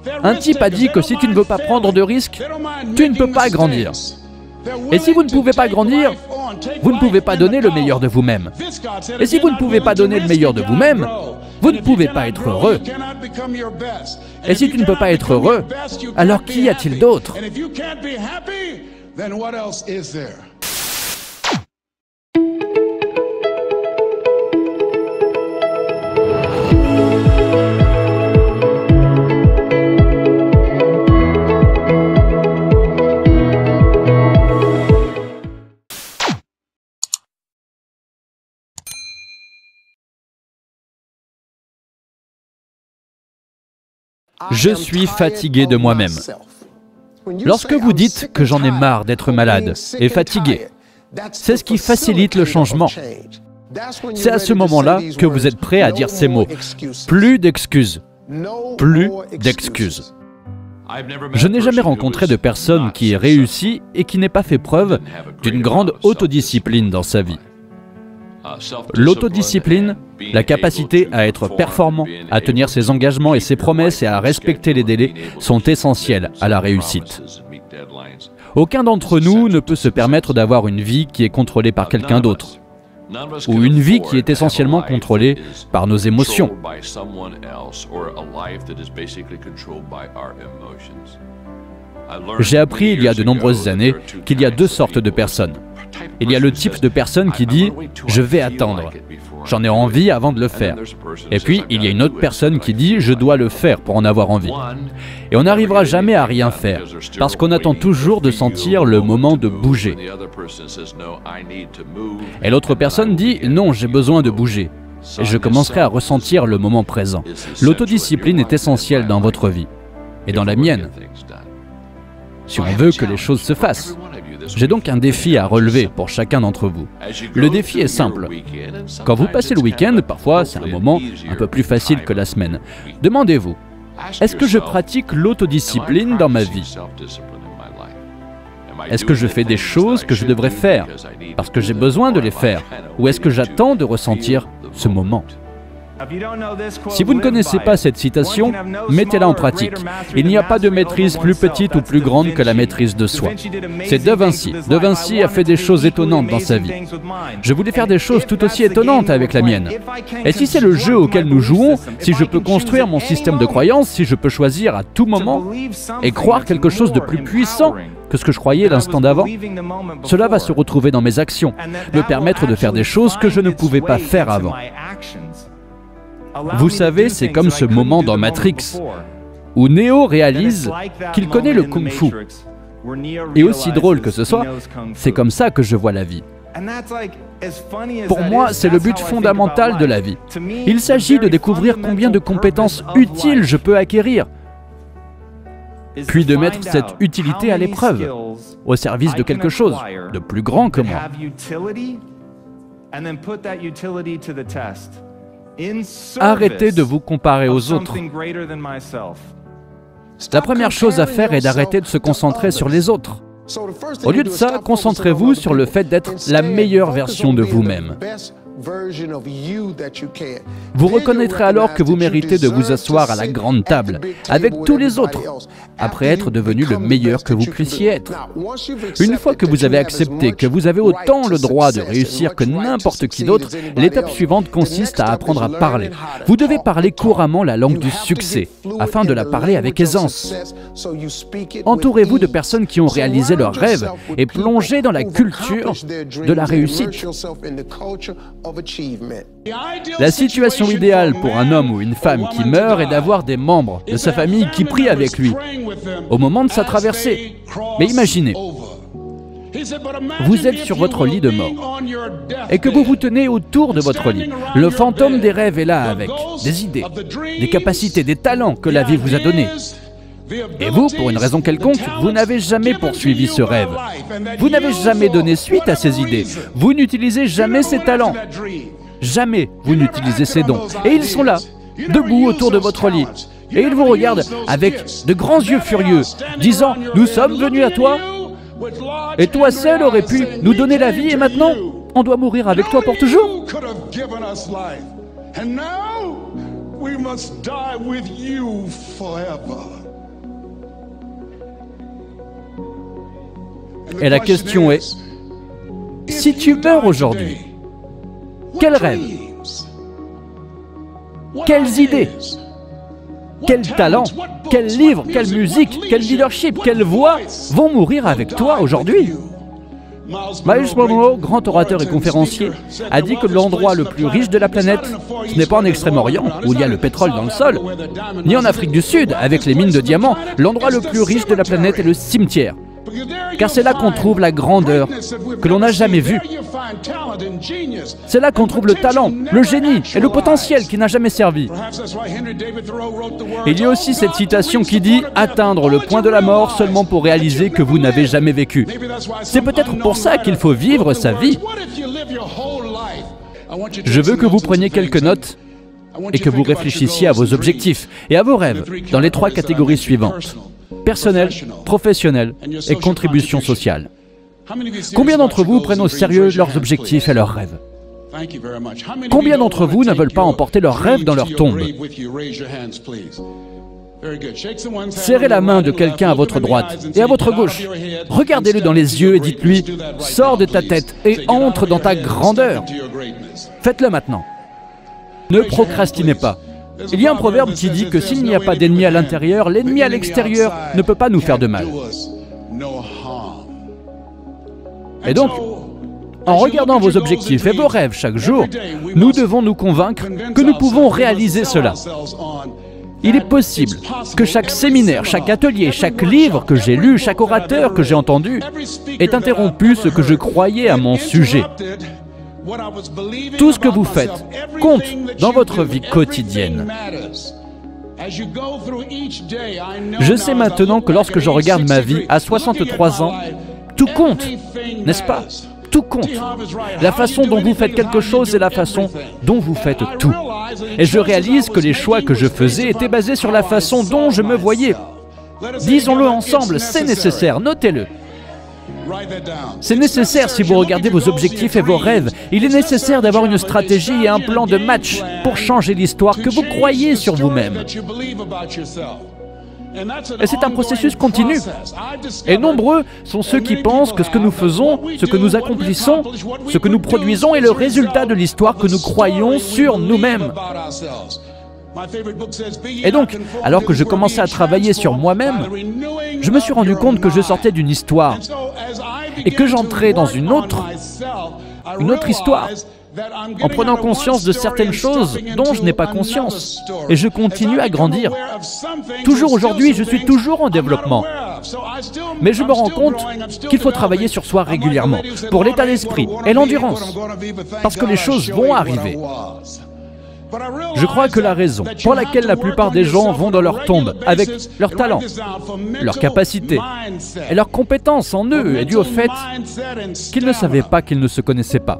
Un type a dit que si tu ne veux pas prendre de risques, tu ne peux pas grandir. Et si vous ne pouvez pas grandir, vous ne pouvez pas donner le meilleur de vous-même. Et si vous ne pouvez pas donner le meilleur de vous-même, vous ne pouvez pas être heureux. Et si tu ne peux pas être heureux, alors qui y a-t-il d'autre? Je suis fatigué de moi-même. Lorsque vous dites que j'en ai marre d'être malade et fatigué, c'est ce qui facilite le changement. C'est à ce moment-là que vous êtes prêt à dire ces mots. Plus d'excuses. Plus d'excuses. Je n'ai jamais rencontré de personne qui ait réussi et qui n'ait pas fait preuve d'une grande autodiscipline dans sa vie. L'autodiscipline, la capacité à être performant, à tenir ses engagements et ses promesses et à respecter les délais sont essentielles à la réussite. Aucun d'entre nous ne peut se permettre d'avoir une vie qui est contrôlée par quelqu'un d'autre, ou une vie qui est essentiellement contrôlée par nos émotions. J'ai appris il y a de nombreuses années qu'il y a deux sortes de personnes. Il y a le type de personne qui dit « je vais attendre, j'en ai envie avant de le faire ». Et puis, il y a une autre personne qui dit « je dois le faire pour en avoir envie ». Et on n'arrivera jamais à rien faire, parce qu'on attend toujours de sentir le moment de bouger. Et l'autre personne dit « non, j'ai besoin de bouger ». Et je commencerai à ressentir le moment présent. L'autodiscipline est essentielle dans votre vie, et dans la mienne, si on veut que les choses se fassent. J'ai donc un défi à relever pour chacun d'entre vous. Le défi est simple. Quand vous passez le week-end, parfois c'est un moment un peu plus facile que la semaine. Demandez-vous, est-ce que je pratique l'autodiscipline dans ma vie? Est-ce que je fais des choses que je devrais faire parce que j'ai besoin de les faire? Ou est-ce que j'attends de ressentir ce moment? Si vous ne connaissez pas cette citation, mettez-la en pratique. Il n'y a pas de maîtrise plus petite ou plus grande que la maîtrise de soi. C'est De Vinci. De Vinci a fait des choses étonnantes dans sa vie. Je voulais faire des choses tout aussi étonnantes avec la mienne. Et si c'est le jeu auquel nous jouons, si je peux construire mon système de croyances, si je peux choisir à tout moment et croire quelque chose de plus puissant que ce que je croyais l'instant d'avant, cela va se retrouver dans mes actions, me permettre de faire des choses que je ne pouvais pas faire avant. Vous savez, c'est comme ce moment dans Matrix, où Neo réalise qu'il connaît le Kung-Fu. Et aussi drôle que ce soit, c'est comme ça que je vois la vie. Pour moi, c'est le but fondamental de la vie. Il s'agit de découvrir combien de compétences utiles je peux acquérir, puis de mettre cette utilité à l'épreuve, au service de quelque chose de plus grand que moi. Arrêtez de vous comparer aux autres. La première chose à faire est d'arrêter de se concentrer sur les autres. Au lieu de ça, concentrez-vous sur le fait d'être la meilleure version de vous-même. Vous reconnaîtrez alors que vous méritez de vous asseoir à la grande table avec tous les autres, après être devenu le meilleur que vous puissiez être. Une fois que vous avez accepté que vous avez autant le droit de réussir que n'importe qui d'autre, l'étape suivante consiste à apprendre à parler. Vous devez parler couramment la langue du succès, afin de la parler avec aisance. Entourez-vous de personnes qui ont réalisé leurs rêves et plongez dans la culture de la réussite. La situation idéale pour un homme ou une femme qui meurt est d'avoir des membres de sa famille qui prient avec lui au moment de sa traversée. Mais imaginez, vous êtes sur votre lit de mort et que vous vous tenez autour de votre lit. Le fantôme des rêves est là avec des idées, des capacités, des talents que la vie vous a donnés. Et vous, pour une raison quelconque, vous n'avez jamais poursuivi ce rêve. Vous n'avez jamais donné suite à ces idées. Vous n'utilisez jamais ces talents. Jamais vous n'utilisez ces dons. Et ils sont là, debout autour de votre lit. Et ils vous regardent avec de grands yeux furieux, disant « Nous sommes venus à toi, et toi seul aurais pu nous donner la vie, et maintenant, on doit mourir avec toi pour toujours. » We must die with you forever. Et la question est, si tu meurs aujourd'hui, quels rêves, quelles idées, quels talents, quels livres, quelle musique, quel leadership, quelle voix vont mourir avec toi aujourd'hui? Miles Monroe, grand orateur et conférencier, a dit que l'endroit le plus riche de la planète, ce n'est pas en Extrême-Orient, où il y a le pétrole dans le sol, ni en Afrique du Sud, avec les mines de diamants. L'endroit le plus riche de la planète est le cimetière. Car c'est là qu'on trouve la grandeur que l'on n'a jamais vue. C'est là qu'on trouve le talent, le génie et le potentiel qui n'a jamais servi. Il y a aussi cette citation qui dit « Atteindre le point de la mort seulement pour réaliser que vous n'avez jamais vécu ». C'est peut-être pour ça qu'il faut vivre sa vie. Je veux que vous preniez quelques notes et que vous réfléchissiez à vos objectifs et à vos rêves dans les 3 catégories suivantes: personnel, professionnel et contribution sociale. Combien d'entre vous prennent au sérieux leurs objectifs et leurs rêves? Combien d'entre vous ne veulent pas emporter leurs rêves dans leur tombe? Serrez la main de quelqu'un à votre droite et à votre gauche. Regardez-le dans les yeux et dites-lui « Sors de ta tête et entre dans ta grandeur ». Faites-le maintenant. Ne procrastinez pas. Il y a un proverbe qui dit que s'il n'y a pas d'ennemi à l'intérieur, l'ennemi à l'extérieur ne peut pas nous faire de mal. Et donc, en regardant vos objectifs et vos rêves chaque jour, nous devons nous convaincre que nous pouvons réaliser cela. Il est possible que chaque séminaire, chaque atelier, chaque livre que j'ai lu, chaque orateur que j'ai entendu ait interrompu ce que je croyais à mon sujet. Tout ce que vous faites compte dans votre vie quotidienne. Je sais maintenant que lorsque je regarde ma vie à 63 ans, tout compte, n'est-ce pas? Tout compte. La façon dont vous faites quelque chose, c'est la façon dont vous faites tout. Et je réalise que les choix que je faisais étaient basés sur la façon dont je me voyais. Disons-le ensemble, c'est nécessaire, notez-le. C'est nécessaire si vous regardez vos objectifs et vos rêves. Il est nécessaire d'avoir une stratégie et un plan de match pour changer l'histoire que vous croyez sur vous-même. Et c'est un processus continu. Et nombreux sont ceux qui pensent que ce que nous faisons, ce que nous accomplissons, ce que nous produisons est le résultat de l'histoire que nous croyons sur nous-mêmes. Et donc, alors que je commençais à travailler sur moi-même, je me suis rendu compte que je sortais d'une histoire et que j'entrais dans une autre histoire, en prenant conscience de certaines choses dont je n'ai pas conscience. Et je continue à grandir. Toujours aujourd'hui, je suis toujours en développement. Mais je me rends compte qu'il faut travailler sur soi régulièrement, pour l'état d'esprit et l'endurance, parce que les choses vont arriver. Je crois que la raison pour laquelle la plupart des gens vont dans leur tombe avec leurs talents, leurs capacités et leurs compétences en eux est due au fait qu'ils ne savaient pas qu'ils ne se connaissaient pas,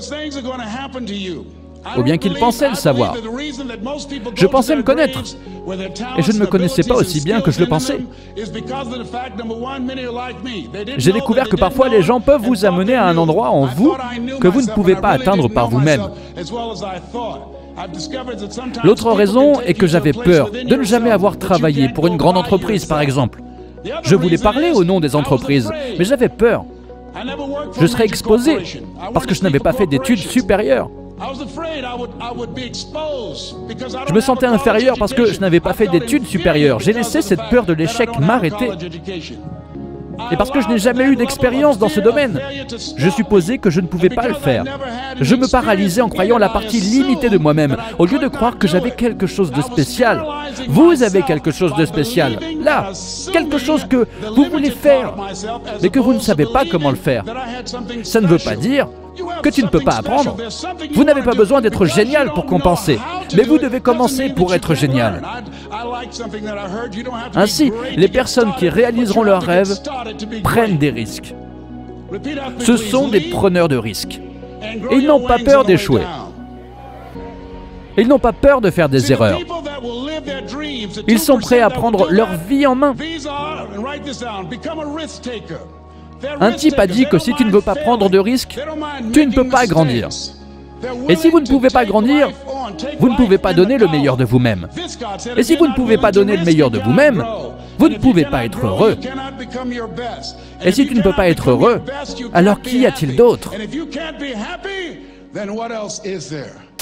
ou bien qu'ils pensaient le savoir. Je pensais me connaître, et je ne me connaissais pas aussi bien que je le pensais. J'ai découvert que parfois les gens peuvent vous amener à un endroit en vous que vous ne pouvez pas atteindre par vous-même. L'autre raison est que j'avais peur de ne jamais avoir travaillé pour une grande entreprise, par exemple. Je voulais parler au nom des entreprises, mais j'avais peur. Je serais exposé parce que je n'avais pas fait d'études supérieures. Je me sentais inférieur parce que je n'avais pas fait d'études supérieures. J'ai laissé cette peur de l'échec m'arrêter. Et parce que je n'ai jamais eu d'expérience dans ce domaine, je supposais que je ne pouvais pas le faire. Je me paralysais en croyant la partie limitée de moi-même, au lieu de croire que j'avais quelque chose de spécial. Vous avez quelque chose de spécial, là, quelque chose que vous voulez faire, mais que vous ne savez pas comment le faire. Ça ne veut pas dire que tu ne peux pas apprendre. Vous n'avez pas besoin d'être génial pour compenser, mais vous devez commencer pour être génial. Ainsi, les personnes qui réaliseront leurs rêves prennent des risques. Ce sont des preneurs de risques. Et ils n'ont pas peur d'échouer. Ils n'ont pas peur de faire des erreurs. Ils sont prêts à prendre leur vie en main. Un type a dit que si tu ne veux pas prendre de risques, tu ne peux pas grandir. Et si vous ne pouvez pas grandir, vous ne pouvez pas donner le meilleur de vous-même. Et si vous ne pouvez pas donner le meilleur de vous-même, vous ne pouvez pas être heureux. Et si tu ne peux pas être heureux, alors qu'y a-t-il d'autre? then what else is there?